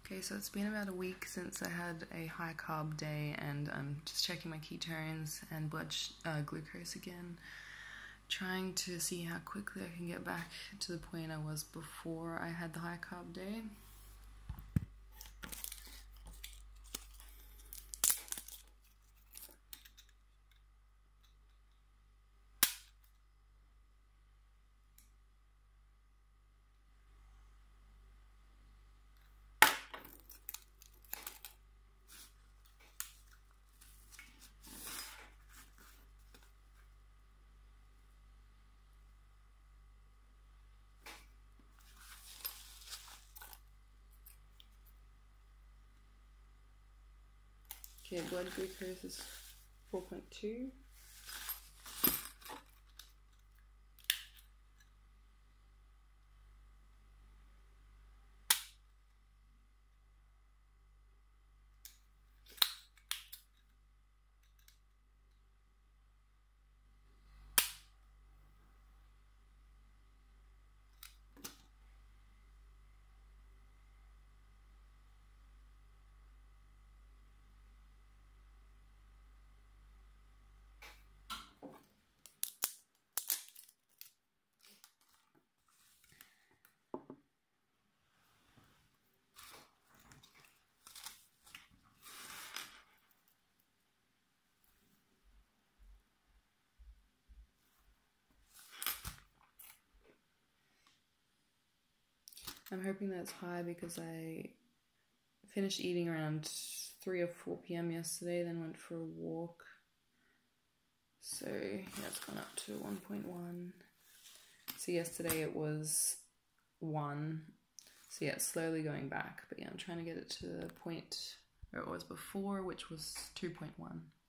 Okay, so it's been about a week since I had a high carb day, and I'm just checking my ketones and glucose again, trying to see how quickly I can get back to the point I was before I had the high carb day. Okay, blood glucose is 4.2. I'm hoping that's high because I finished eating around 3 or 4 p.m. yesterday, then went for a walk. So yeah, it's gone up to 1.1. So yesterday it was 1. So yeah, it's slowly going back. But yeah, I'm trying to get it to the point where it was before, which was 2.1.